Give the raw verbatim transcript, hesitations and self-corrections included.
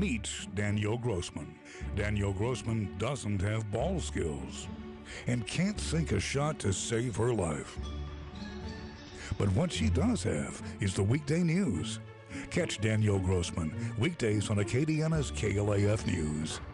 Meet Danielle Grossman. Danielle Grossman doesn't have ball skills and can't sink a shot to save her life. But what she does have is the weekday news. Catch Danielle Grossman weekdays on Acadiana's K L A F News.